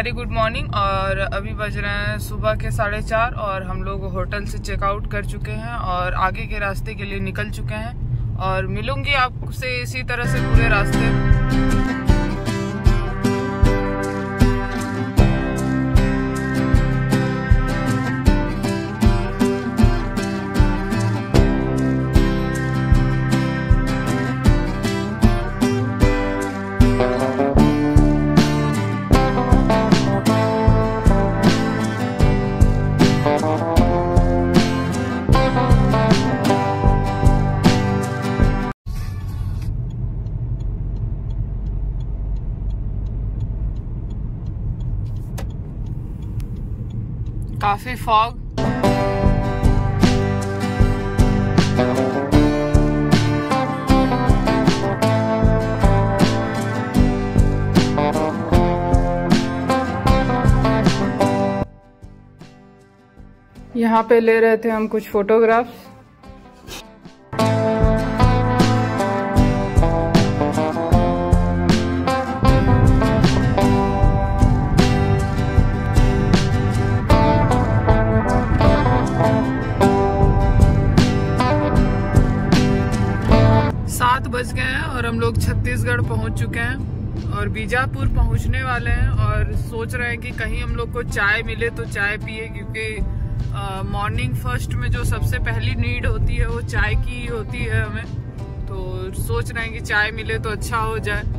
Very good morning. और अभी बज रहे हैं सुबह के 4:30 और हम लोग होटल से चेकआउट कर चुके हैं और आगे के रास्ते के लिए निकल चुके हैं। और मिलूंगी आपसे इसी तरह से पूरे रास्ते। काफी फॉग, यहाँ पे ले रहे थे हम कुछ फोटोग्राफ्स। बज गए हैं और हम लोग छत्तीसगढ़ पहुंच चुके हैं और बीजापुर पहुंचने वाले हैं। और सोच रहे हैं कि कहीं हम लोग को चाय मिले तो चाय पिए, क्योंकि मॉर्निंग फर्स्ट में जो सबसे पहली नीड होती है वो चाय की होती है हमें। तो सोच रहे हैं कि चाय मिले तो अच्छा हो जाए।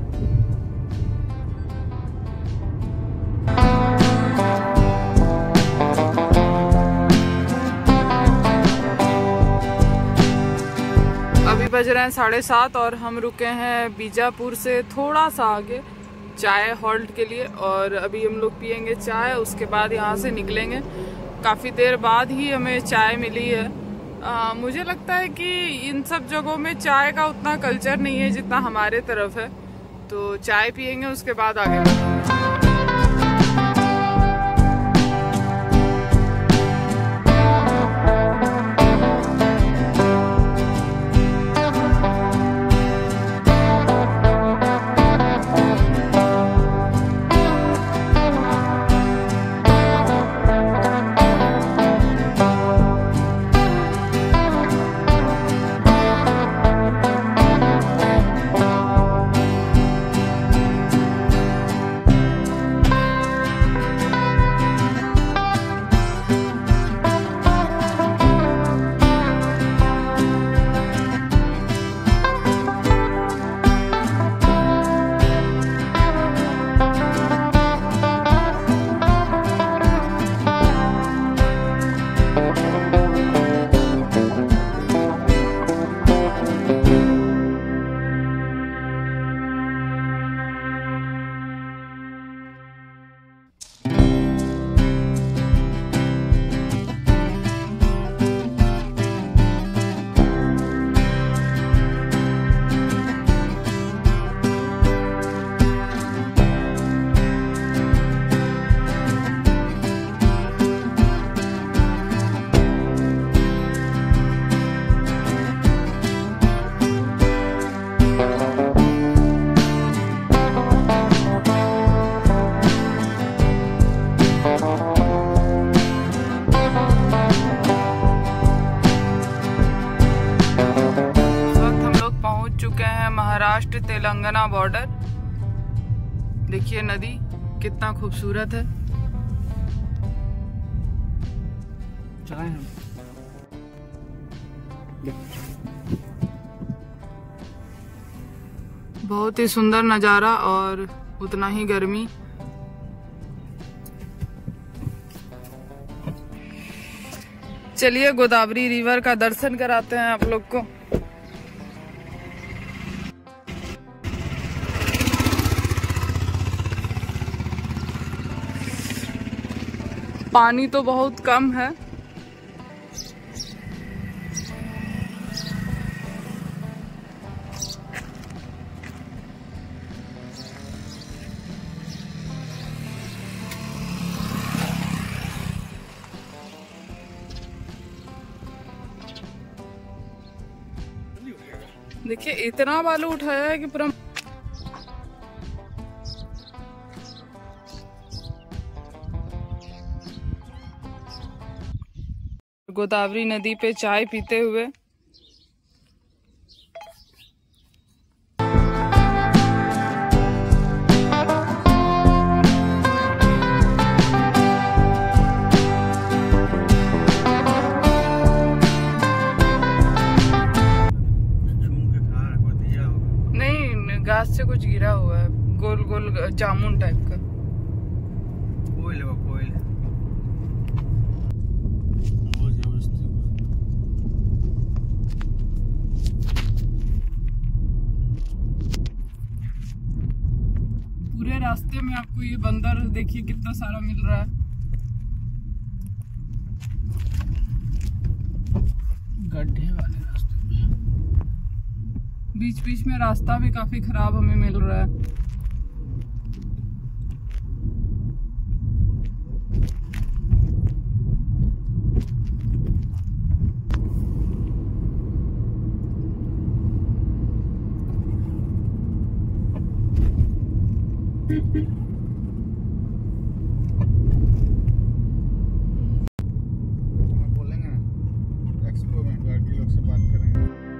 अभी बज रहे हैं 7:30 और हम रुके हैं बीजापुर से थोड़ा सा आगे चाय हॉल्ट के लिए। और अभी हम लोग पियेंगे चाय, उसके बाद यहाँ से निकलेंगे। काफ़ी देर बाद ही हमें चाय मिली है। मुझे लगता है कि इन सब जगहों में चाय का उतना कल्चर नहीं है जितना हमारे तरफ है। तो चाय पियेंगे, उसके बाद आगे बढ़ेंगे। महाराष्ट्र तेलंगाना बॉर्डर। देखिए नदी कितना खूबसूरत है। बहुत ही सुंदर नज़ारा और उतना ही गर्मी। चलिए गोदावरी रिवर का दर्शन कराते हैं आप लोग को। पानी तो बहुत कम है। देखिए इतना बालू उठाया है कि पूरा गोदावरी नदी पे चाय पीते हुए। नहीं, घास से कुछ गिरा हुआ है, गोल गोल जामुन टाइप का। पूरे रास्ते में आपको ये बंदर देखिए कितना सारा मिल रहा है। गड्ढे वाले रास्ते में बीच बीच में रास्ता भी काफी खराब हमें मिल रहा है। बोलेंगे एक्सप्लोरमेंट गाड़ी लोग से बात करेंगे।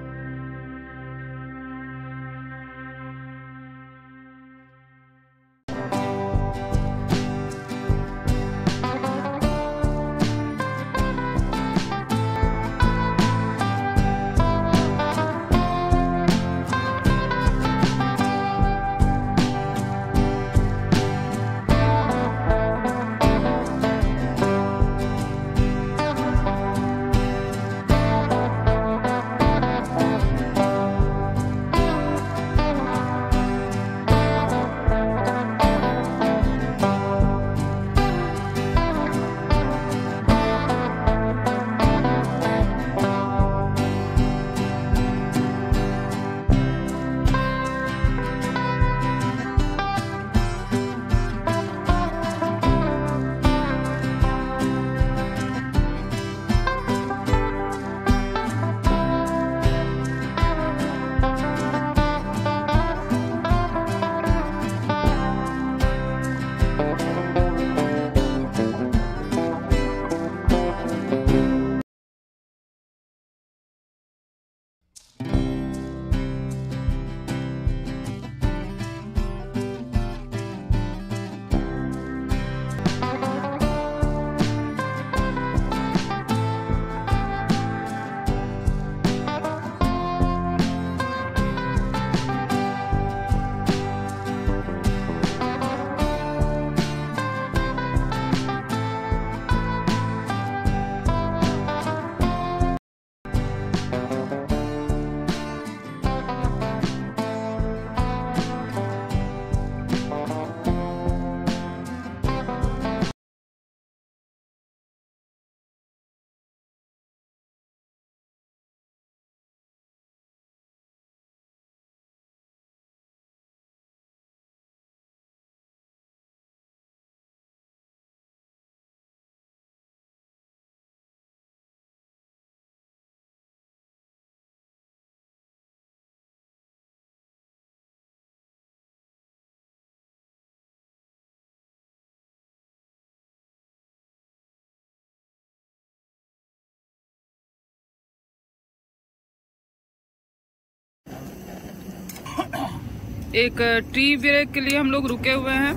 एक टी ब्रेक के लिए हम लोग रुके हुए हैं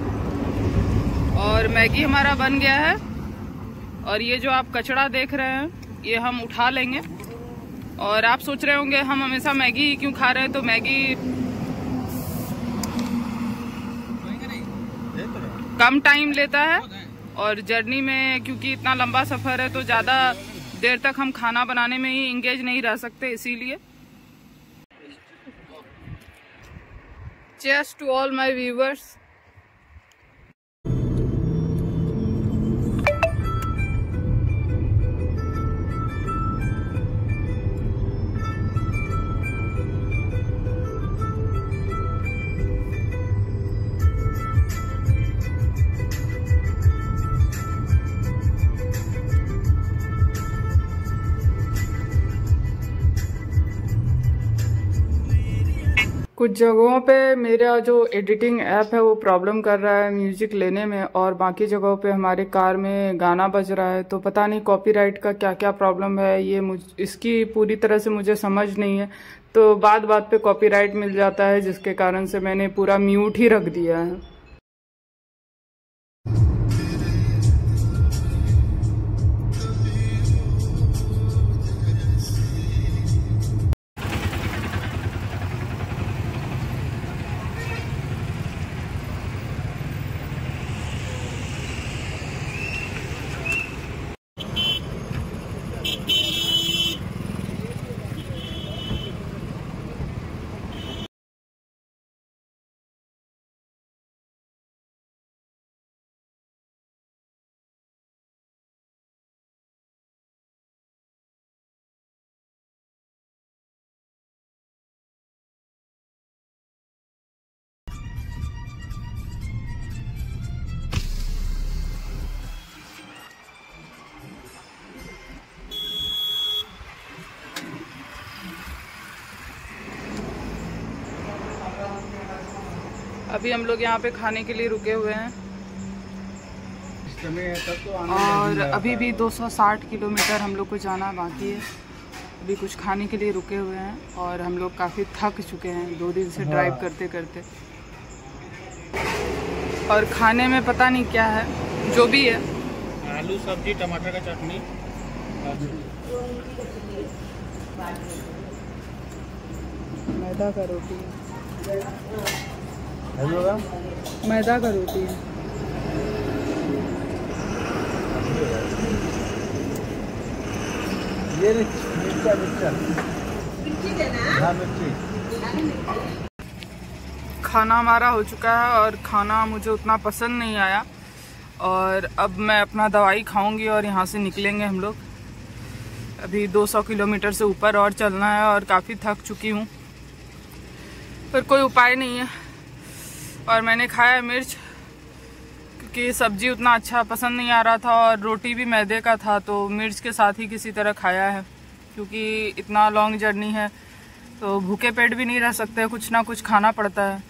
और मैगी हमारा बन गया है। और ये जो आप कचड़ा देख रहे हैं ये हम उठा लेंगे। और आप सोच रहे होंगे हम हमेशा मैगी क्यों खा रहे हैं, तो मैगी कम टाइम लेता है और जर्नी में क्योंकि इतना लंबा सफर है तो ज़्यादा देर तक हम खाना बनाने में ही इंगेज नहीं रह सकते, इसीलिए। Cheers to all my viewers. कुछ जगहों पे मेरा जो एडिटिंग ऐप है वो प्रॉब्लम कर रहा है म्यूजिक लेने में, और बाकी जगहों पे हमारे कार में गाना बज रहा है, तो पता नहीं कॉपीराइट का क्या क्या प्रॉब्लम है। ये इसकी पूरी तरह से मुझे समझ नहीं है, तो बात बात पे कॉपीराइट मिल जाता है, जिसके कारण से मैंने पूरा म्यूट ही रख दिया है। अभी हम लोग यहाँ पे खाने के लिए रुके हुए हैं, और अभी भी 260 किलोमीटर हम लोग को जाना बाकी है। अभी कुछ खाने के लिए रुके हुए हैं, और हम लोग काफ़ी थक चुके हैं 2 दिन से ड्राइव करते करते। और खाने में पता नहीं क्या है, जो भी है, आलू सब्जी टमाटर का चटनी, मैदा का रोटी, मैदा का रोटी है। ये मिर्ची खाना हमारा हो चुका है, और खाना मुझे उतना पसंद नहीं आया, और अब मैं अपना दवाई खाऊंगी और यहाँ से निकलेंगे हम लोग। अभी 200 किलोमीटर से ऊपर और चलना है, और काफ़ी थक चुकी हूँ, पर कोई उपाय नहीं है। और मैंने खाया मिर्च, क्योंकि सब्जी उतना अच्छा पसंद नहीं आ रहा था, और रोटी भी मैदे का था, तो मिर्च के साथ ही किसी तरह खाया है। क्योंकि इतना लॉन्ग जर्नी है, तो भूखे पेट भी नहीं रह सकते, कुछ ना कुछ खाना पड़ता है।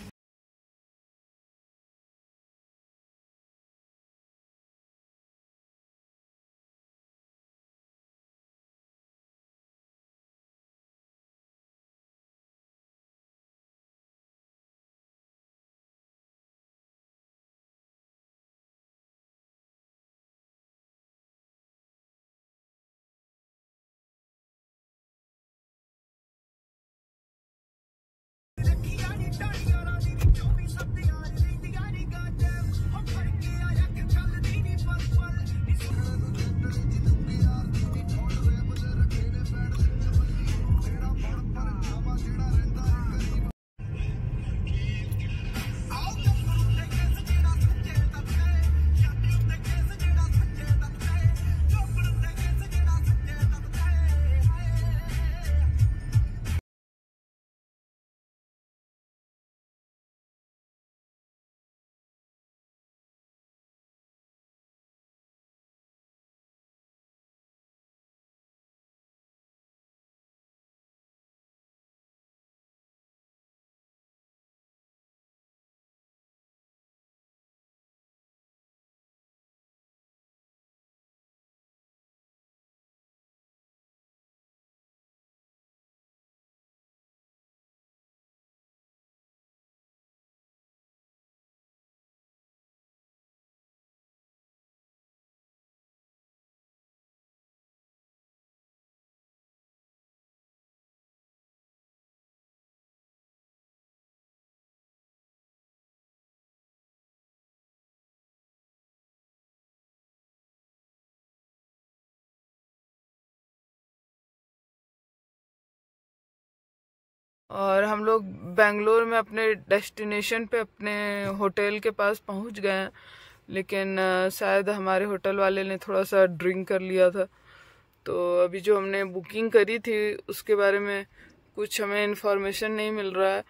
और हम लोग बेंगलोर में अपने डेस्टिनेशन पे, अपने होटल के पास पहुंच गए हैं, लेकिन शायद हमारे होटल वाले ने थोड़ा सा ड्रिंक कर लिया था। तो अभी जो हमने बुकिंग करी थी उसके बारे में कुछ हमें इन्फॉर्मेशन नहीं मिल रहा है,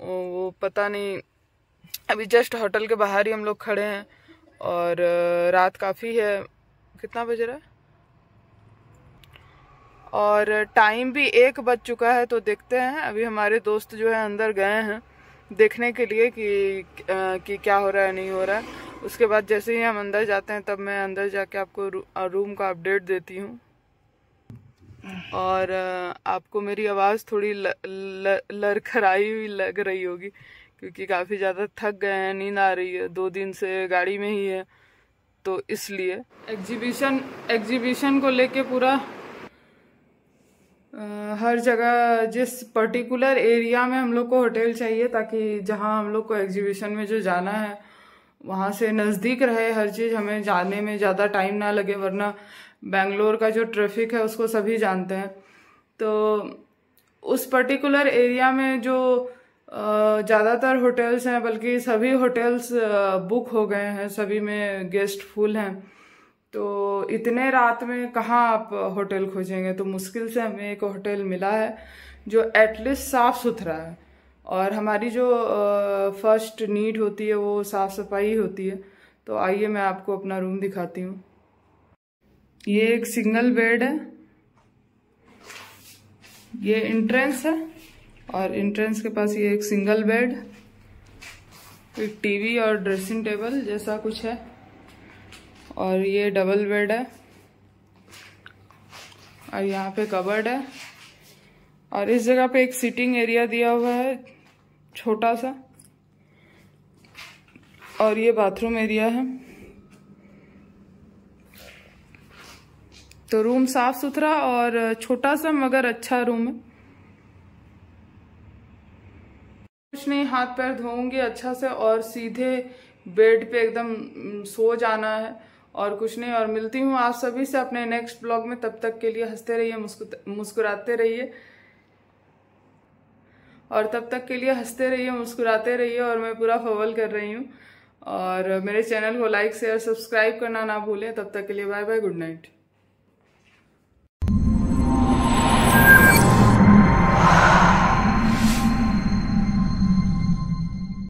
वो पता नहीं। अभी जस्ट होटल के बाहर ही हम लोग खड़े हैं, और रात काफ़ी है। कितना बज रहा है? और टाइम भी 1 बज चुका है। तो देखते हैं, अभी हमारे दोस्त जो है अंदर गए हैं देखने के लिए कि क्या हो रहा है नहीं हो रहा है। उसके बाद जैसे ही हम अंदर जाते हैं तब मैं अंदर जाके आपको रूम का अपडेट देती हूँ। और आपको मेरी आवाज़ थोड़ी लड़खड़ाई हुई लग रही होगी क्योंकि काफ़ी ज़्यादा थक गए हैं, नींद आ रही है, 2 दिन से गाड़ी में ही है, तो इसलिए एग्जीबिशन को लेके पूरा हर जगह जिस पर्टिकुलर एरिया में हम लोग को होटल चाहिए ताकि जहां हम लोग को एग्जीबिशन में जो जाना है वहां से नज़दीक रहे हर चीज़, हमें जाने में ज़्यादा टाइम ना लगे, वरना बेंगलोर का जो ट्रैफिक है उसको सभी जानते हैं। तो उस पर्टिकुलर एरिया में जो ज़्यादातर होटल्स हैं, बल्कि सभी होटल्स बुक हो गए हैं, सभी में गेस्ट फुल हैं। तो इतने रात में कहाँ आप होटल खोजेंगे, तो मुश्किल से हमें एक होटल मिला है जो एटलीस्ट साफ सुथरा है। और हमारी जो फर्स्ट नीड होती है वो साफ सफाई होती है। तो आइए मैं आपको अपना रूम दिखाती हूँ। ये एक सिंगल बेड है, ये एंट्रेंस है और एंट्रेंस के पास ये एक सिंगल बेड, एक टीवी और ड्रेसिंग टेबल जैसा कुछ है, और ये डबल बेड है और यहाँ पे कबर्ड है। और इस जगह पे एक सिटिंग एरिया दिया हुआ है छोटा सा, और ये बाथरूम एरिया है। तो रूम साफ सुथरा और छोटा सा मगर अच्छा रूम है। कुछ नहीं, हाथ पैर धोऊंगी अच्छा से और सीधे बेड पे एकदम सो जाना है और कुछ नहीं। और मिलती हूँ आप सभी से अपने नेक्स्ट ब्लॉग में। तब तक के लिए हंसते रहिए, मुस्कुराते रहिए, और तब तक के लिए हंसते रहिए, मुस्कुराते रहिए। और मैं पूरा फवल कर रही हूँ। और मेरे चैनल को लाइक शेयर सब्सक्राइब करना ना भूलें। तब तक के लिए बाय बाय, गुड नाइट।